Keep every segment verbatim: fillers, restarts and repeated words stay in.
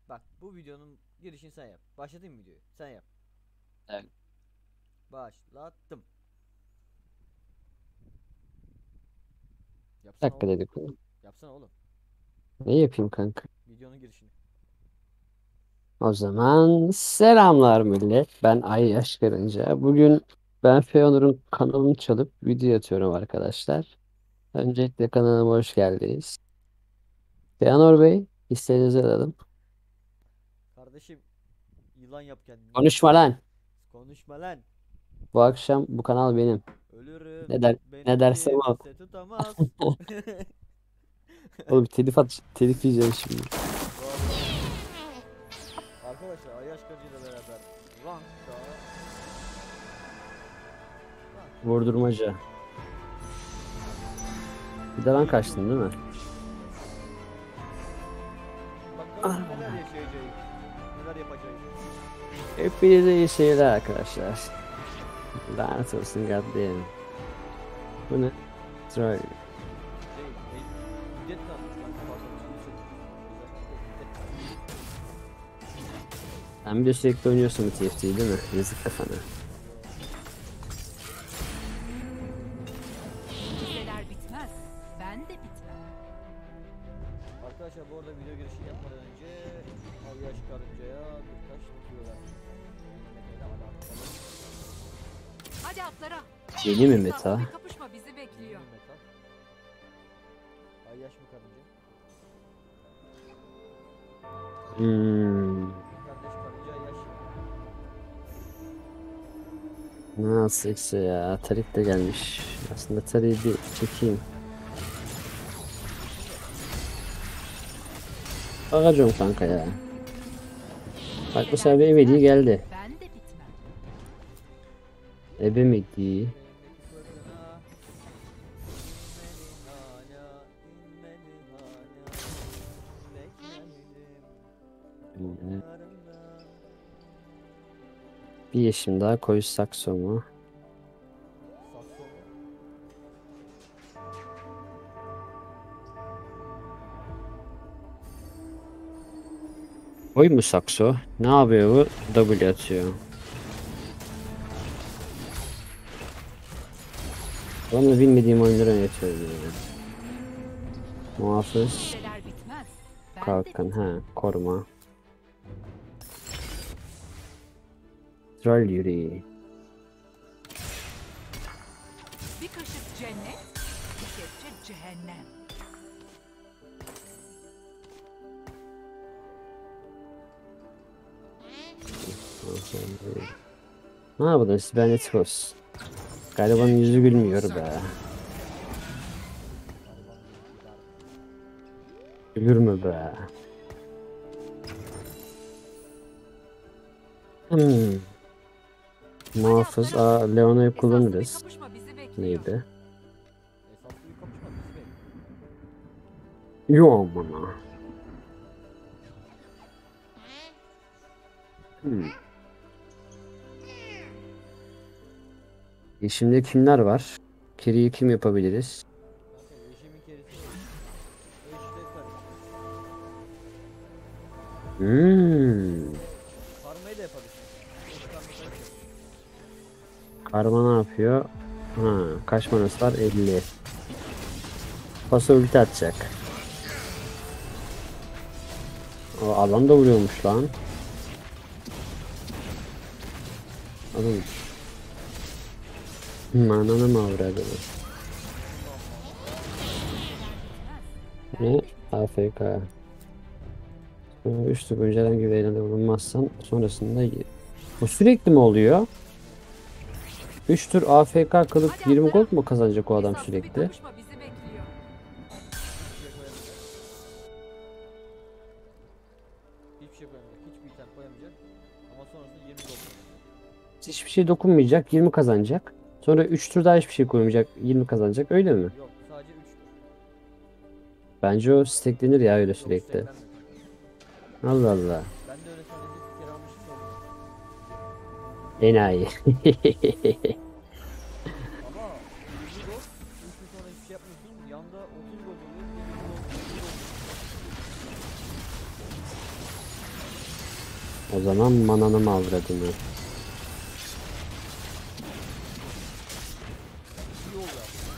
Bak bu videonun girişini sen yap. Başlatayım mı videoyu? Sen yap. Evet. Başlattım. Bir Yapsana dakika oğlum. dedik bunu. Yapsana oğlum. Ne yapayım kanka? Videonun girişini. O zaman selamlar millet. Ben Ay Yaş Karınca. Bugün ben Feanur'un kanalını çalıp video atıyorum arkadaşlar. Öncelikle kanalıma hoş geldiniz. Feanur Bey, isteğinizi alalım. Kardeşim yılan yap kendini. Konuşma lan. Konuşma lan. Bu akşam bu kanal benim. Ölürüm. Ne der, Beni ne dersem o. kimse tutamaz. Oğlum telif at, telif yiyeceğim şimdi. Vallahi. Arkadaşlar Ayaş Kırcı ile beraber Rank'ta Rank'ta Vurdurmaca. Bir de ben kaçtın değil mi? bakalım neler yaşayacağız. Neler yapacağız. Hepinize iyi seyirler arkadaşlar. Lanet olsun goddamn. Bu ne? Troll. Şey, e, müddet kalmış kanka pardon şimdi söyledim. Sen bir de sürekli oynuyorsun bu T F T'yi değil mi? Yazık kafana. Geceler bitmez. Ben de bitmem. Arkadaşlar bu arada video girişi yapmadan önce Ayaş Karınca'ya birkaç tüyolar. Meta'yla alakalı. Hadi atlara. Yeni mi Saflı meta? bir kapışma bizi bekliyor. Yeni Meta. Ayaş mı Karınca? Hmm. Kardeş Karınca Ayaş. Nasılsa ya. Tarik de gelmiş. Aslında Tarik'i bir çekeyim. Bakacağım kanka ya. Bak bu sefer bir ebedi geldi. Ben de bitmem. Ebemedi. Yüreğimdeki fırtına inmedi hala, inmedi hala. Beklemedim kollarımda. Bir yeşim daha koyu sakso mu? Sakso mu? Koy mu sakso? Ne yapıyor bu? W atıyor. Bana bilmediğim oyunları oynatıyor yani. Muhafız. Geceler bitmez. Ben de Kalkan. bitmem. Ha. Koruma. Troll yüreği. Bir kaşık cennet, bir kepçe cehennem. Ne yapalım sibernetik olsun. Garibanın yüzü gülmüyor be. Gülür mü be? Hmm. Muhafız. Aa, Leona'yı Esaslı bir kullanırız. kapışma bizi bekliyor. Neydi? Esaslı bir kapışma bizi bekliyor. Yo bana. Hmm. E şimdi kimler var? Kiri'yi kim yapabiliriz? Kanka rejimin kerisi eşte karıştı. Hmm. Parmayı da yapabilirsin. Eş karmayı da yapabilirsin. Karma ne yapıyor? Ha, kaç manası var? elli. Paso ulti atacak. O alan da vuruyormuş lan. Oğlum. Manana mı avradı? Ne? A F K. üç tur boyunca herhangi bir eylemde bulunmazsan sonrasında y- bu sürekli mi oluyor? üç tur A F K kalıp Hadi yirmi atlara. gold mu kazanacak o adam Esaslı bir sürekli? kapışma bizi bekliyor. Hiçbir şey koyamayacak. Hiçbir şey koyamayacak. Hiçbir item koyamayacak. Ama sonrasında yirmi gol koyacak. Hiçbir şey dokunmayacak, yirmi kazanacak. Sonra üç tur daha hiçbir şey koymayacak, yirmi kazanacak. Öyle mi? Yok sadece üç tur. Bence o steklenir ya öyle Yok sürekli. steklenmiyor. Allah Allah. Ben de öyle sadece bir kere almıştım sonra. Enayi. Ama yirmi gol üç gün sonra hiçbir şey yapmıyorsun. Yanda otuz gol oluyor. Bir de yirmi gol. yirmi gol. O zaman mananı mı avradını? İyi oldu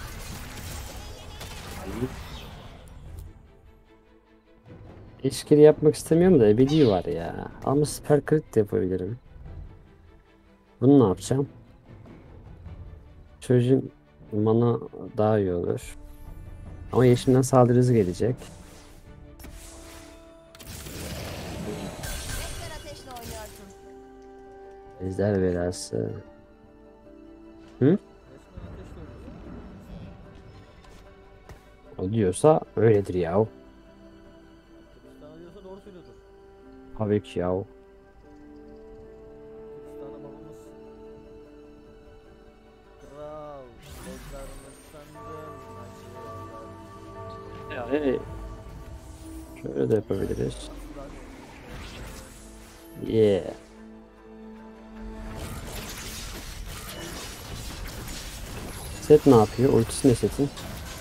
abi. İşkili yapmak istemiyorum da ebedi var ya. Ama süper crit de yapabilirim. Bunu ne yapacağım? Çocuğun mana daha iyi olur. Ama yeşilden saldırı hızı gelecek. Resmen ateşle oynuyorsun. Ejder belası. Resmen ateşle oynuyorsun. O diyorsa öyledir yahu. Kırgızistan'a diyorsa doğru söylüyordur. Tabii ki yahu. Kırgızistan'a babamız. Kral. Gözlerimi sandım. Yani şöyle de yapabiliriz. Aslan. Yeah. Set ne yapıyor? Ultisi ne setin?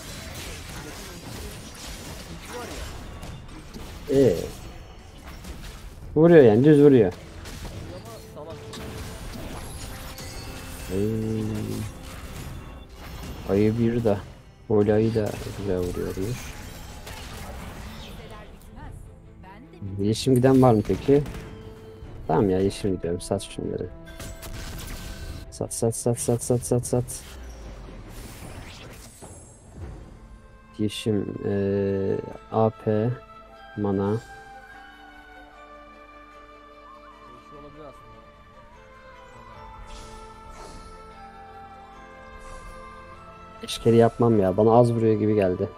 Ee. Vuruyor yani düz vuruyor. Ama salak. Ay. Ayı bir de. Öyle ayı da güzel vuruyormuş. Dizeler bitmez. Ben de Yeşim giden var mı peki? Tamam ya yeşim gidiyorum. Sat şunları. Sat sat sat sat sat sat sat. Yeşim eee A P mana. Değişiyor olabilir aslında. İşkeri yapmam ya. Bana az vuruyor gibi geldi.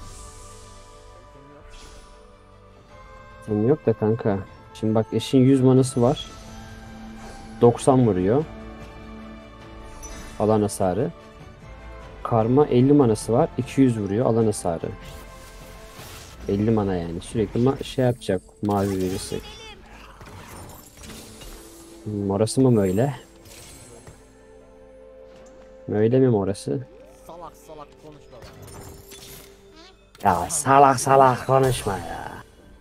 Senin yok da kanka. Şimdi bak eşin yüz manası var. doksan vuruyor. Alan hasarı. Karma elli manası var. iki yüz vuruyor alan hasarı. elli mana yani. Sürekli ma şey yapacak. Mavi verirsek. Hmm, orası mı böyle? Böyle mi orası? Salak salak konuşma be. Ya salak salak konuşma ya.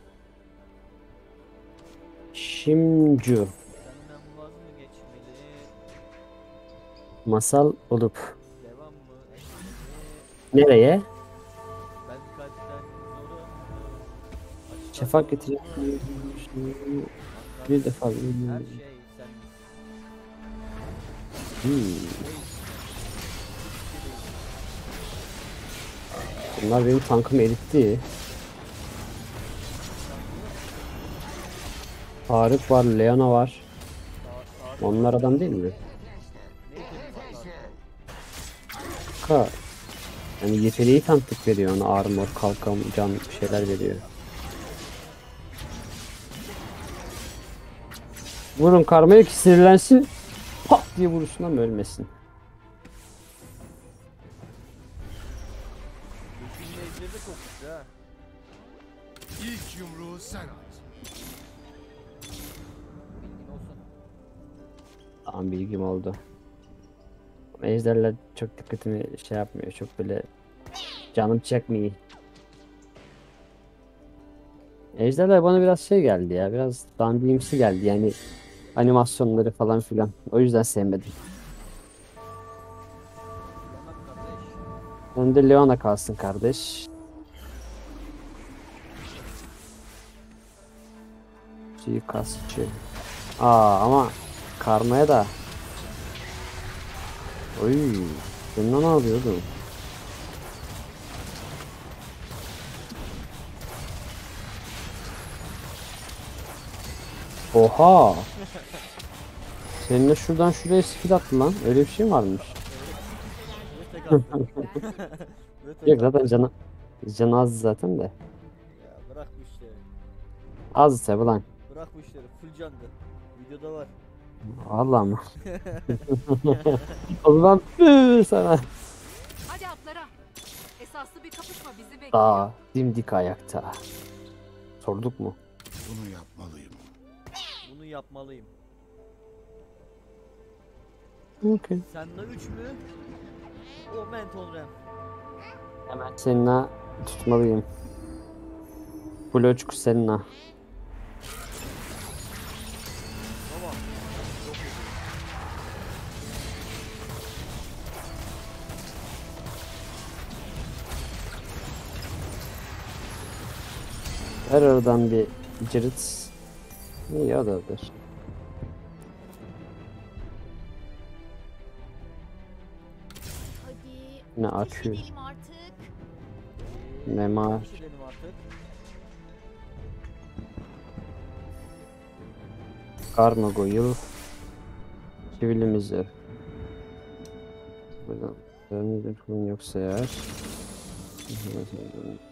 Şimdi Senden vaz mı geçmeli? masal olup Devam mı etmeli? nereye? Ben kalpten zorum. Şafak getireceğim. Bir defa. Her şey sen. Hmm. Bunlar benim tankımı eritti. Tarık var, Leona var. Onlar adam değil mi? Ka. Yani yeteneği tanklık veriyor ona, armor, kalkan, can bir şeyler veriyor. Vurun karmaya ki sinirlensin. Pat diye vuruşundan ölmesin. Yeşil ejderi de çok güçlü ha. İlk yumruğu sen at. Bilgin olsun. Tamam bilgim oldu. Ejderler çok dikkatimi şey yapmıyor. Çok böyle canım çekmiyor. Ejderler bana biraz şey geldi ya. Biraz dandimsi geldi yani. Animasyonları falan filan. O yüzden sevmedim. Yanak kardeş. Önde Leona kalsın kardeş. Suikastçı. Aa ama karmaya da. Oy. Bundan ne yapıyordun? Oha. Seninle şuradan şuraya skill attı lan. Öyle bir şey mi varmış? Ve tek attı. Ve tek Yok attı. zaten canı canı az zaten de. Ya bırak bu işleri. Az ise lan. Bırak bu işleri. Full candı. Videoda var. Allah mı? O zaman püh sana. hadi atlara. Esaslı bir kapışma bizi bekliyor. Daha dimdik ayakta. Sorduk mu? Bunu yapmalıyım. Bunu yapmalıyım. Okay. Seninle üç mü? O menton rem. Hemen seninle tutmalıyım. Bloçku seninle. Ver oradan bir cırıt. İyi o da olur. Hadi Ne ateş akü. edelim artık. Mema. Bir şey dedim artık. Karmagoyul. Çivilimizi. Buradan önümüzde kulun yoksa eğer. Hedef.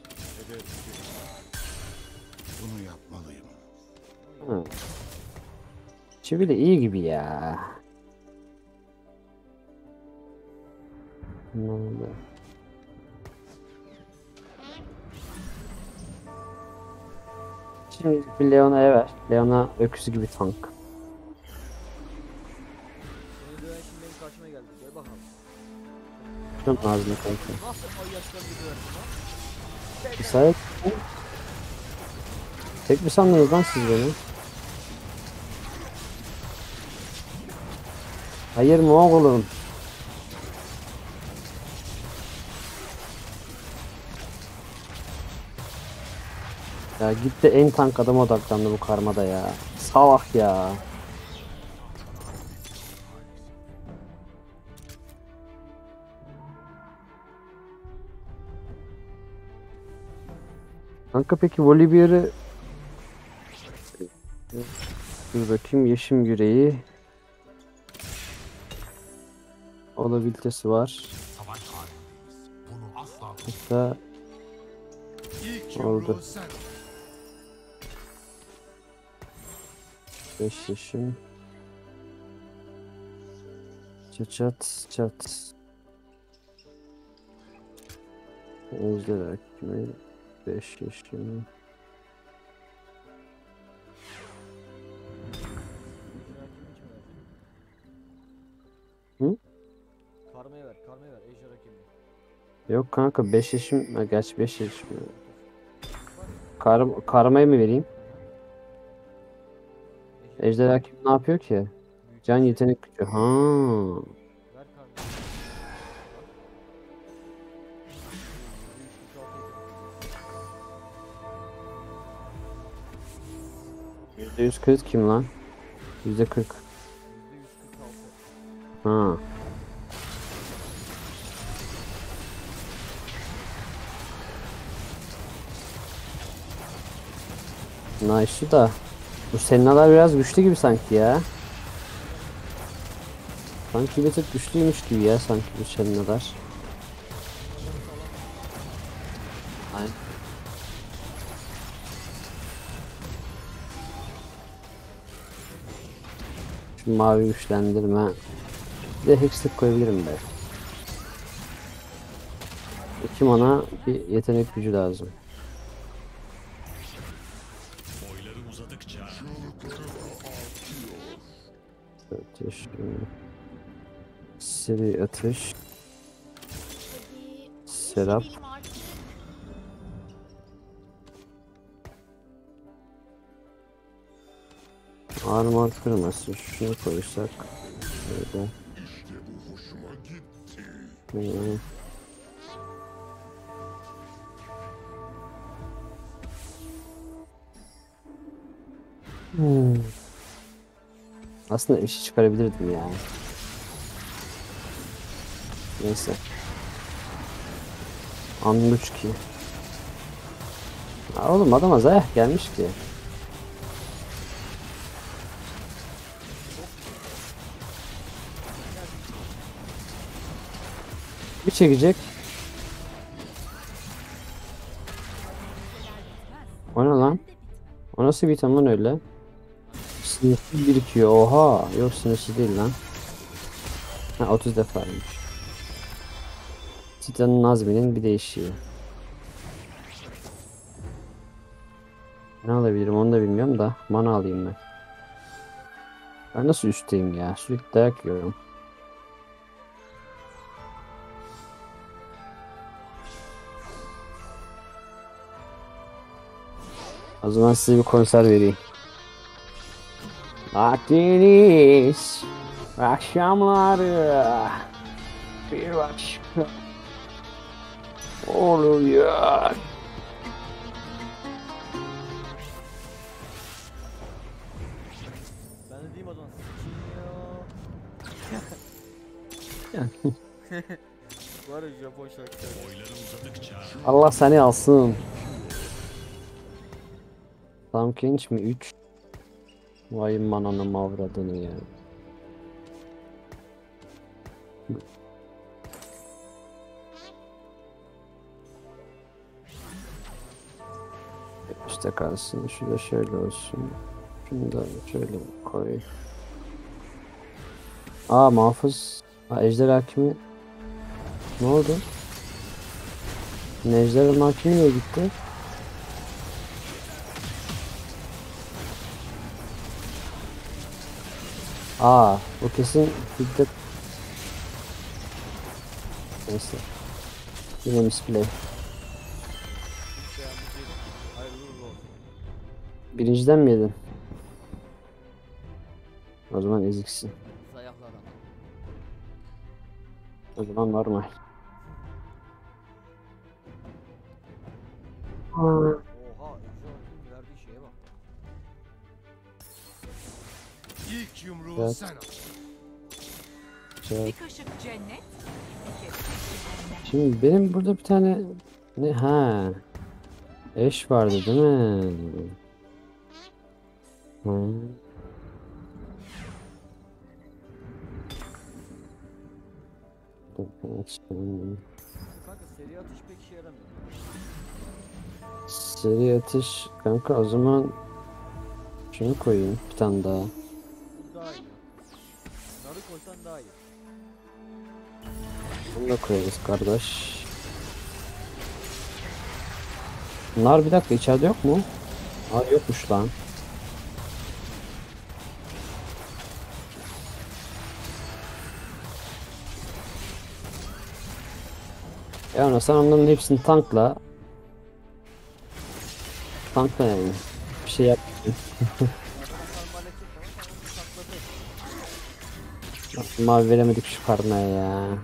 Bunu yapmalıyım. Ha. Çivili iyi gibi ya. Ne oldu? Şimdi bir Leona'ya ver. Leona öküzü gibi tank. Seni döven şimdi benim karşıma geldi. Gel bakalım. Şunun ağzına kanka. Nasıl ay yaşlarını döversin lan? Müsait. Tek mi sandınız lan siz beni? Hayır mı oğlum? Ya gitti en tank adama odaklandı bu karmada ya. Salak ya. Kanka peki Volibear'ı dur bakayım, yeşim yüreği olabilitesi var. Savaş halindeyiz. Bunu asla Hatta İlk Oldu. yumruğu sen at. beş yeşim. Çat çat çat. Ejder hakimi. beş yeşim. Hı? Karmaya ver, karmaya ver. Ejder hakemi. Yok kanka beş yeşim. Ha, gerçi beş yeşim. Kar, karmayı mı vereyim? Ejder hakim ne yapıyor ki? Can yetenek gücü. Ha. Ver karmaya. yüzde yüz kırk kim lan? yüzde kırk. yüzde yüz kırk altı. Ha. Nice da. Bu Senna'lar biraz güçlü gibi sanki ya. Sanki bir tık güçlüymüş gibi ya sanki bu Senna'lar. Aynen. Şu mavi güçlendirme. Bir de hextech koyabilirim be. İki mana bir yetenek gücü lazım. Ateş. Seri ateş. Hadi ateş Serap. edelim artık. Armor kırması. Şunu koysak. Böyle. Hmm. Hmm. Aslında işi çıkarabilirdim ya. Neyse. Anluçki. Ya oğlum adama zayıf gelmiş ki. Bir çekecek. O ne lan? O nasıl bir item lan öyle? Sınırsız birikiyor. Oha. Yok sınırsız değil lan. Ha otuz defaymış. Titan'ın Nazmi'nin bir değişiği. Ne alabilirim onu da bilmiyorum da. Mana alayım ben. Ben nasıl üstteyim ya? Sürekli dayak yiyorum. O zaman size bir konser vereyim. Akdeniz akşamları bir başka oluyor. Gideyim o zaman. Yani. Var ya Japon şarkıları. Boyları uzadıkça Allah seni alsın. Tam genç mi? üç. Vay mananım avradını ya. İşte kalsın. Şu da şöyle olsun. Şunu da şöyle koy. Aa muhafız. Aa, ejder hakimi. Ne oldu? Ejder hakimi niye gitti? Aa, bu kesin şiddet. Neyse. Yine misplay. Beğenmiş değilim. Hayırlı uğurlu olsun. Birinciden mi yedin? O zaman eziksin. Zayıflı adam. O zaman normal. Oha, Ejder Hakkı'nın verdiği şeye bak. ilk yumruğu Evet. sen at. Şey, Bir kaşık cennet, bir kepçe cehennem. şimdi benim burada bir tane ne ha eş vardı değil mi? Hı. Kanka seri atış pek işe yaramıyor. Seri atış kanka, o zaman şunu koyayım bir tane daha. Bu daha iyi. Narı koysan daha iyi. Bunu da koyarız kardeş. Bunlar bir dakika içeride yok mu? Aa yokmuş lan. Yani sen onların hepsini tankla. Tankla yani. Bir şey yap. Zaten normal edecek ama sen onu sakladı. Mavi veremedik şu karnaya ya.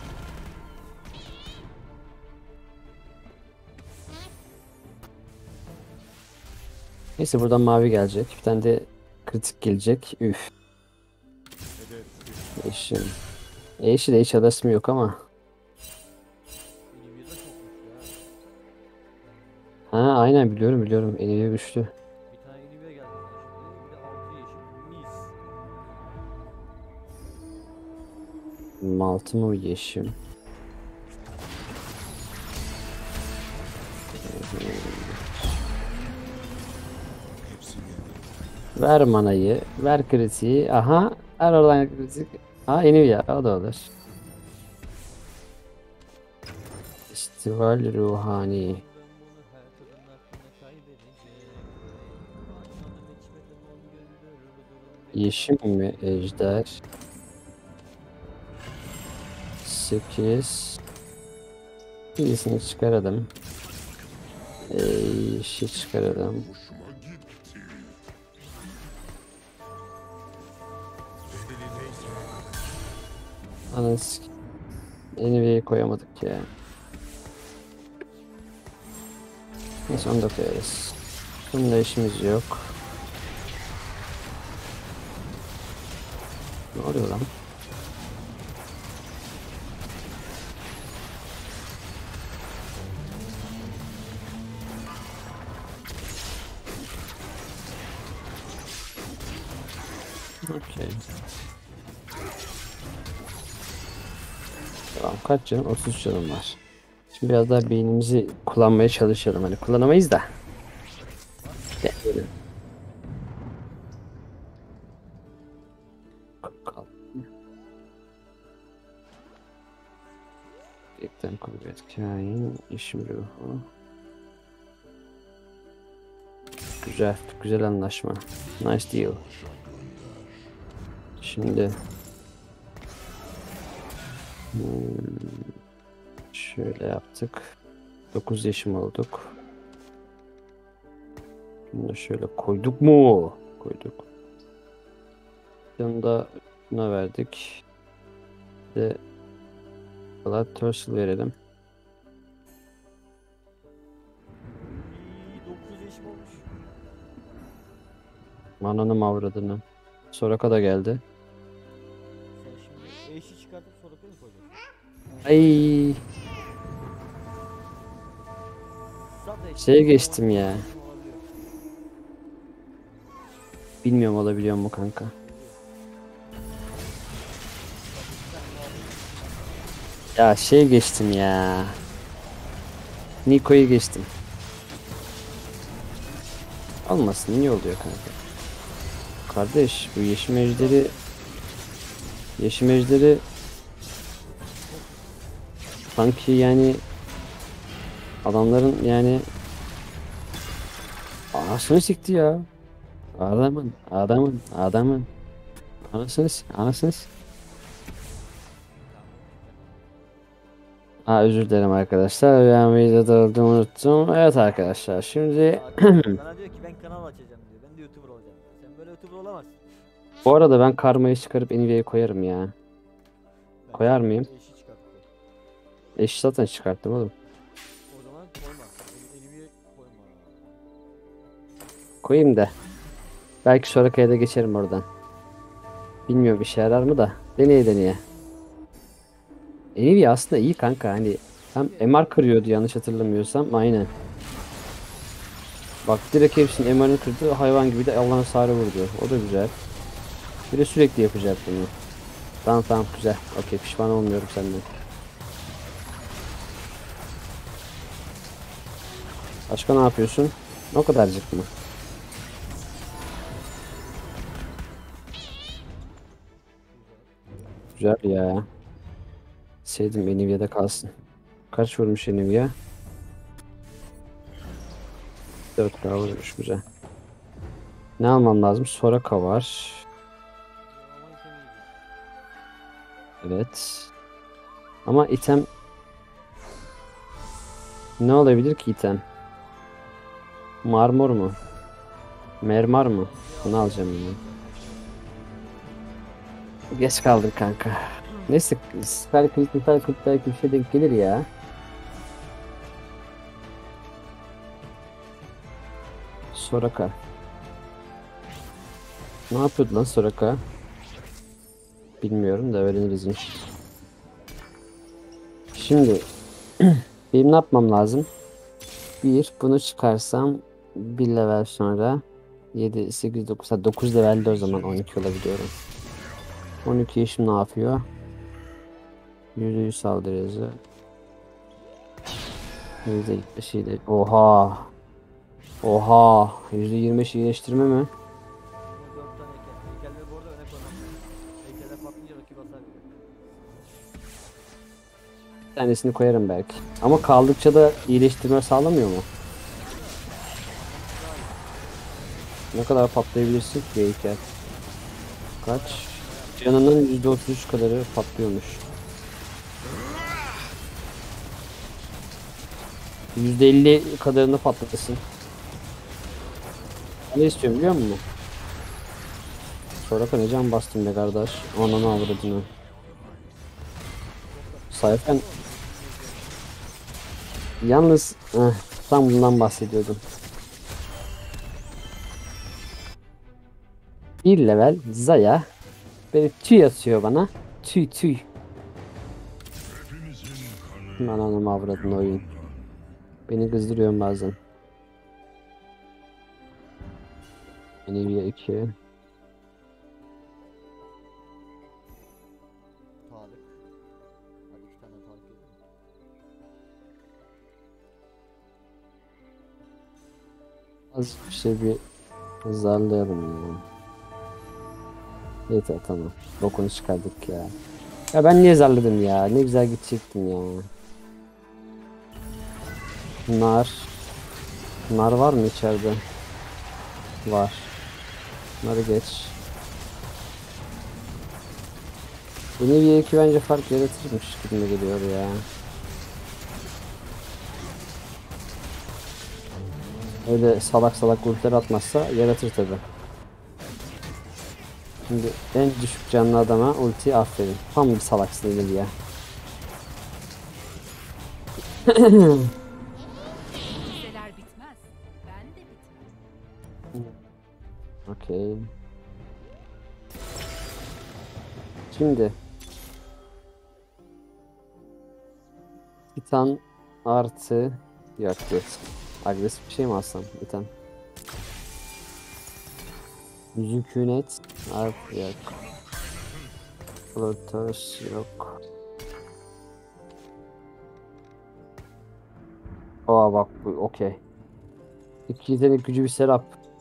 Neyse buradan mavi gelecek. Bir tane de kritik gelecek. Üf. Eşim. Eşi de hiç adasım yok ama. Benim yüzde çokmuş Ha ya. aynen biliyorum biliyorum. Eliyle güçlü. Bir tane Nvidia geldi bana şimdi. Bir de altı yeşil. Mis. Maltı mı yeşim? Hepsi geldi. Ver manayı. Ver kritiği. Aha. Ver oradan kritik. Ha Nvidia. O da olur. Festival ruhani. Ben bunu her kadının aklına kaybedeceğim. Akşamdan içmedim on gündür. Bu durum beni Yeşim mi ejder? sekiz. İyisini çıkaralım. Ee, yeşil çıkaralım. Hoşuma gitti. Anası. Nvidia'yı koyamadık ya. Neyse onu da koyarız. Bunda işimiz yok. Ne oluyor lan? Okey. Tamam, kaç canım? otuz üç canım var. Şimdi biraz daha beynimizi kullanmaya çalışalım. Hani kullanamayız da. De böyle. Kal. Ekten kuvvet kain, işim ruhu. Güzel, güzel anlaşma. Nice deal. Şimdi hmm, şöyle yaptık. dokuz yaşım olduk. Bunu da şöyle koyduk mu? Koyduk. Yanında buna verdik. Bir de Blood Tursel verelim. İyi, dokuz yaşım olmuş. Mananın avradını. Soraka da geldi. Sen şimdi eşi çıkartıp Soraka'yı mı koyacaksın? Ay Zaten eşi şeye olmasa geçtim ya. olabiliyor. Bilmiyorum olabiliyor mu kanka. Ya şey geçtim ya. Niko'yu geçtim. Olmasın iyi oluyor kanka. Kardeş bu yeşim ejderi yeşim ejderi sanki yani adamların yani anasını sikti ya. Adamın adamın adamın anasını s- anasını s- Aa, özür dilerim arkadaşlar. Ben videoda olduğumu unuttum. Evet arkadaşlar şimdi Zaten Sana diyor ki ben kanal açacağım diyor. Ben de YouTuber olacağım. Sen böyle YouTuber olamazsın. bu arada ben karmayı çıkarıp Nvidia'ya koyarım ya. Ben Koyar sana mıyım? Eşi çıkarttı. Eş zaten çıkarttım oğlum. O zaman koyma. Benim elimi koyma. Koyayım da. Belki Soraka'ya da geçerim oradan. Bilmiyorum işe yarar mı da. Deneye deneye. Nvidia aslında iyi kanka hani. Hem M R kırıyordu yanlış hatırlamıyorsam. Aynen. Bak direkt hepsinin M R'ını kırdı. Hayvan gibi de Allah'ın hasarı vurdu. O da güzel. Bir de sürekli yapacak bunu. Tamam tamam güzel. Okey pişman olmuyorum senden. Başka ne yapıyorsun? O kadarcık mı? Güzel ya. Sevdim Nvidia'da kalsın. Kaç vurmuş Nvidia? dört K vurmuş güzel. Ne almam lazım? Soraka var. Ama itemi gidiyor. Evet. Ama item ne olabilir ki item? Marmor mu? Mermar mı? Bunu alacağım yine. Geç kaldık kanka. Neyse Sky Crit, Metal Crit belki bir şey denk gelir ya. Soraka. Ne yapıyordu lan Soraka? Bilmiyorum da öğreniriz inşallah. Şimdi benim ne yapmam lazım? Bir bunu çıkarsam bir level sonra yedi, sekiz, dokuz, ha, dokuz levelde o zaman on iki olabiliyorum. on iki şimdi ne yapıyor? yüzde yüz saldırı hızı. yüzde yetmiş ile. Oha. Oha. yüzde yirmi beş iyileştirme mi? Ama dört tane heykel. Heykelleri bu arada öne koymam lazım. Heykeller patlayınca rakip hasar veriyor. Bir tanesini koyarım belki. Ama kaldıkça da iyileştirme sağlamıyor mu? Ne kadar patlayabilirsin ki heykel? Kaç? Canının yüzde otuz üç kadarı patlıyormuş. yüzde elli kadarını patlatırsın. Ne istiyorum biliyor musun? Sonra ne can bastım be kardeş. Ananı avradını. Sayfen. Yalnız eh, tam bundan bahsediyordum. Bir level Zaya böyle tüy atıyor bana. Tüy tüy. Ananı avradını oyun. Beni kızdırıyorsun bazen. Nvidia iki. Tarık. Hadi iki tane Tarık yedim. Az bir şey bir zarlayalım ya. Yeter tamam. Bokunu çıkardık ya. Ya ben niye zarladım ya? Ne güzel gidecektim ya. Nar. Nar var mı içeride? Var. Narı geç. Nvidia iki bence fark yaratırmış gibi geliyor ya. Öyle salak salak ultiler atmazsa yaratır tabi. Şimdi en düşük canlı adama ulti aferin. Tam bir salaksın Nvidia. Kimseler bitmez. Ben de bitmem. Okey. Şimdi Titan artı yok yok. Agresif bir şey mi alsam? Titan. Zükünet artı yok. Lotus yok. Aa bak bu okey. İki yetenek gücü bir serap.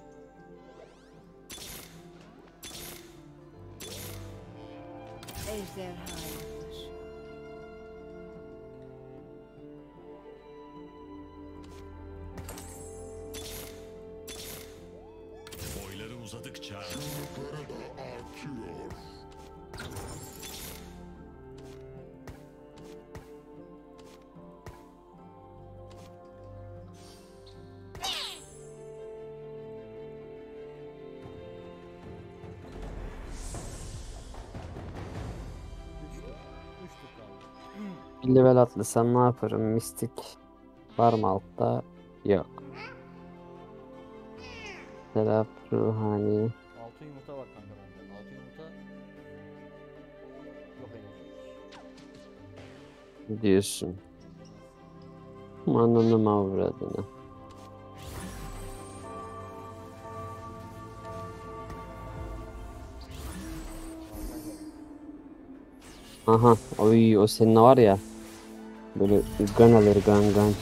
Ejderhayadır. Boyları uzadıkça Üç tur kaldı. Bir level atlasam ne yaparım? Mistik var mı altta? Yok. Serap ruhani. Altı yumurta var kanka bende. Altı yumurta yok henüz. Diyorsun. Ananı avradını. Aha, oy o senin var ya. Böyle gun alır gun gun.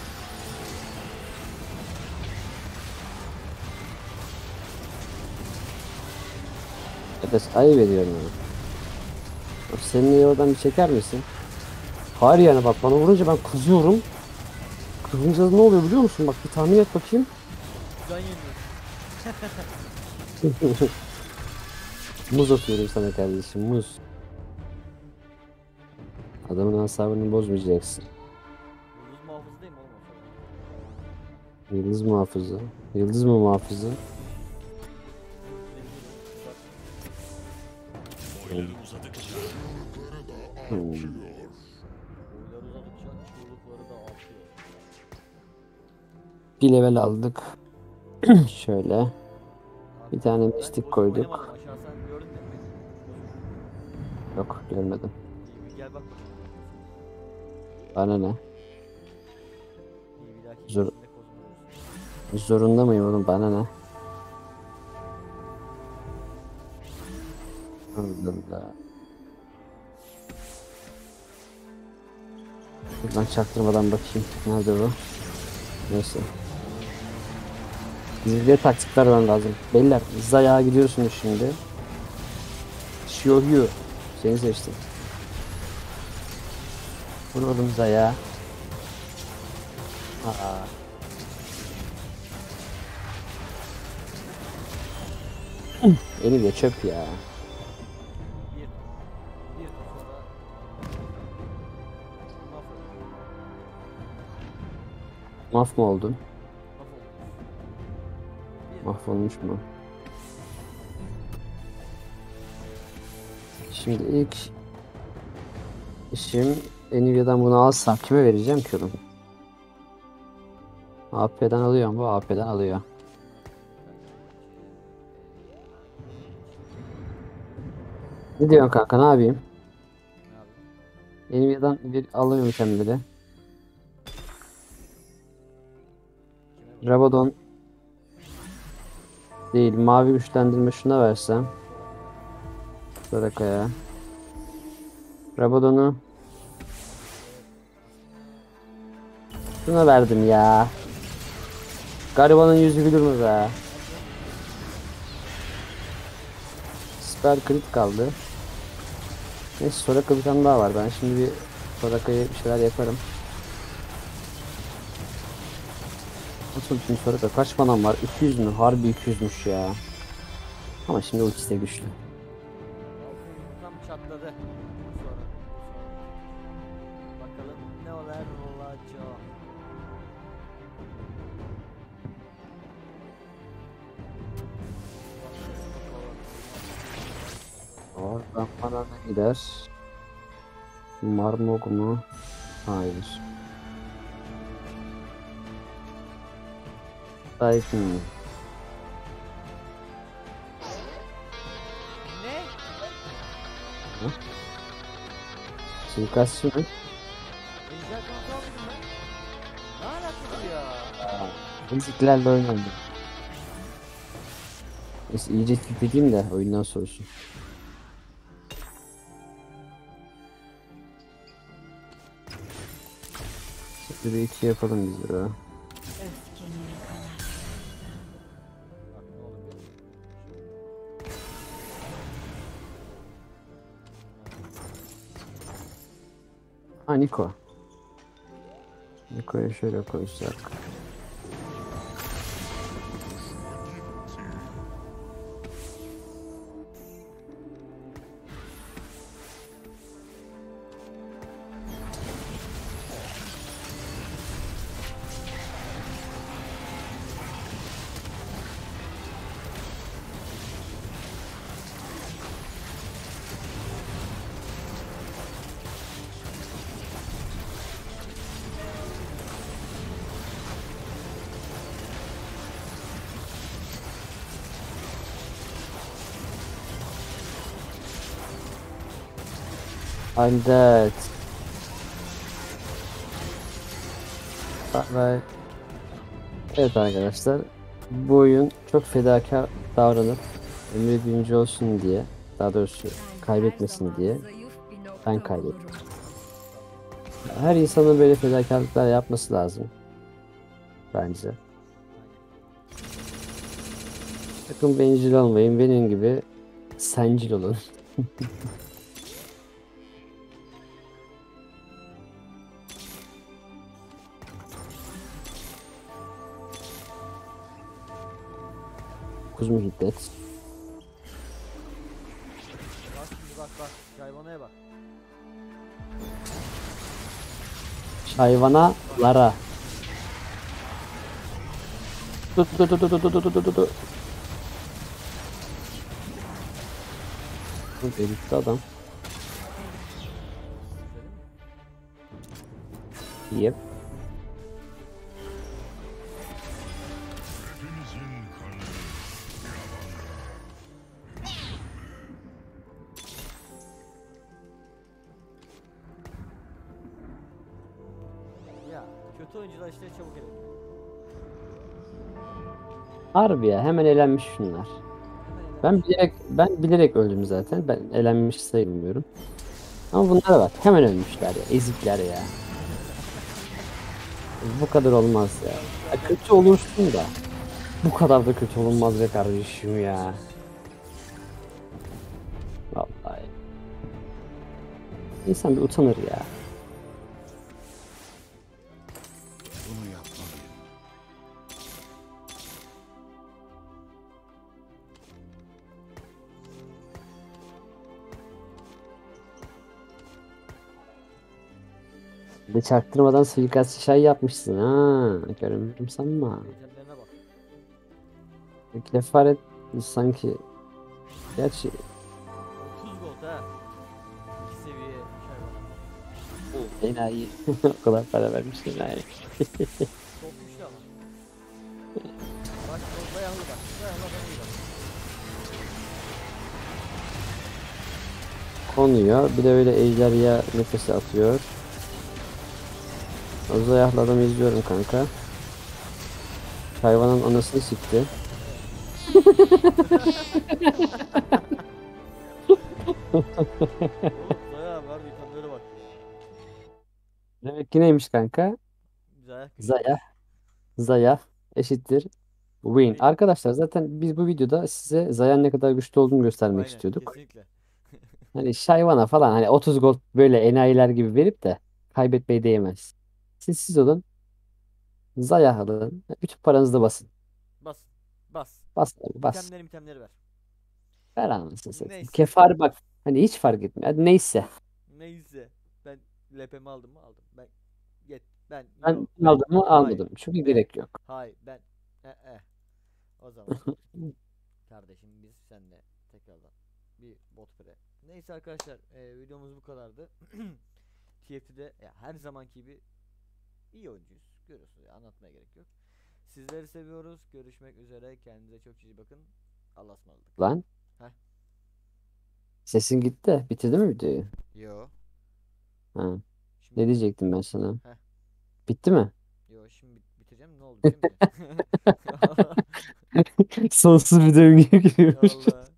Evet, ayıp ediyorum ya. Bak senin oradan bir çeker misin? Hayır yani bak bana vurunca ben kızıyorum. Kızınca ne oluyor biliyor musun? Bak bir tahmin et bakayım. Can yemiyor. Muz atıyorum sana kardeşim, muz. Adamın asabını bozmayacaksın. Yıldız muhafızı değil mi oğlum? o? Yıldız muhafızı. Yıldız mı muhafızı? boyları uzadıkça Hmm. Boylar uzadıkça çığlıkları da artıyor. Bir level aldık. Şöyle. Abi, Bir tane ben mistik bozuk koyduk. oynamadım. Aşağı sen gördün mü beni? Yok görmedim. İyi bir gel bak bakalım. Bana ne? İyi bir dahaki Zor- gelişinde kozunu verirsin. Zorunda mıyım oğlum? Bana ne? Allah Allah. Buradan çaktırmadan bakayım. Nerede bu? Neyse. Zilde taktik vermem lazım. Beyler Zaya'ya gidiyorsunuz şimdi. Xiaoyu. Seni seçtim. Vur oğlum Zaya. Aa. Beni de çöp ya. Bir, bir tur sonra mahvolmuş. Maf mı oldun? Mahvolmuş. Bir Mahvolmuş mu? Şimdi ilk işim Nvidia'dan bunu alsam kime vereceğim ki oğlum? A P'den alıyorum, bu A P'den alıyor. Ne diyorsun kanka, ne yapayım? ne yapayım? Nvidia'dan bir alıyorum kendimi. Kime bu? Rabadon değil, mavi güçlendirme şuna versem. Soraka'ya. Rabadon'u şuna verdim ya. Garibanın yüzü gülür mü be? Süper crit kaldı. Neyse Soraka bir tane daha var. Ben şimdi bir Soraka'ya bir şeyler yaparım. Nasıl şimdi Soraka kaç manam var? iki yüz mü? Harbi iki yüzmüş ya. Ama şimdi ultisi de güçlü. Tam çatladı. Sonra. Bakalım ne olar olacak. Oradan bana ne gider? Marmok mu? Hayır. Typhoon mu? Ne? Suikastçı mı? Ejder kontrol aldım ben. Ne alakası ya? Eziklerle oynandı. Neyse iyice titredeyim de oyundan sorusun. Şimdi bir iki yapalım biz de. Bak ne olur bir. Ha Niko. Niko'ya şöyle koysak. I'm dead. Bye bye. Evet arkadaşlar. Bu oyun çok fedakar davranıp Emre birinci olsun diye, daha doğrusu kaybetmesin diye ben kaybettim. Her insanın böyle fedakarlıklar yapması lazım. Bence. Sakın bencil olmayın. Benim gibi sencil olun. Kuzma hiddet. Bak şimdi bak bak. Hayvanaya bak. Hayvana lara. Tut tut tut tut tut tut tut tut tut. Elif'te adam. Yep. Ya kötü oyuncular işte çabuk eleniyor. Harbi ya hemen elenmiş şunlar. Hemen Ben elenmiş. bilerek ben bilerek öldüm zaten. Ben elenmiş sayılmıyorum. Ama bunlara bak hemen ölmüşler ya. Ezikler ya. Bu kadar olmaz ya. Ya kötü olursun da. Bu kadar da kötü olunmaz be kardeşim ya. Vallahi. İnsan bir utanır ya. Bunu yapmalıyım. Bir de çaktırmadan suikastçı şey yapmışsın ha. Görmedim sanma. Yetenlerine bak. Kefaret sanki. Gerçi otuz gold ha. İki seviye hayvan. enayi. O kadar para vermiş enayi. Çok güçlü ama. Bak o dayanlı bak. Dayanlı adamı iyi bak. Konuyor. Bir de öyle ejderha nefesi atıyor. O zayıflı adamı izliyorum kanka. Hayvanın anasını sikti. Oğlum Zaya abi harbi yetenlere bak. Demek ki neymiş kanka? Zaya güçlü. Zaya. Zaya eşittir win. Win. Arkadaşlar zaten biz bu videoda size Zaya'nın ne kadar güçlü olduğunu göstermek Aynen istiyorduk. kesinlikle. Hani Shyvana falan hani otuz gold böyle enayiler gibi verip de kaybetmeye değmez. Siz siz olun. Zaya alın. Bütün paranızı da basın. Bas. Bas. Bas abi, bas. İtemleri itemleri ver. Ver anasını satayım. Neyse. Kefar bak. Hani hiç fark etmiyor. Hadi neyse. Neyse. Ben L P'mi aldım mı aldım. Ben yet ben Ben yok ben aldım mı hayır almadım. Çünkü ben gerek yok. hayır ben e e. O zaman kardeşim biz seninle tekrardan bir bot pre. Neyse arkadaşlar e, videomuz bu kadardı. T F T'de ya, her zamanki gibi iyi oyuncuyuz. Görüyorsunuz ya, anlatmaya gerek yok. Sizleri seviyoruz. Görüşmek üzere. Kendinize çok iyi bakın. Allah'a ısmarladık. Lan. Heh. Sesin gitti. Bitirdin mi videoyu? Yo. Ha. Şimdi Ne diyecektim ben sana? Heh. Bitti mi? Yo şimdi bit- bitireceğim. Ne oldu biliyor musun? Sonsuz bir döngüye giriyormuş. Allah.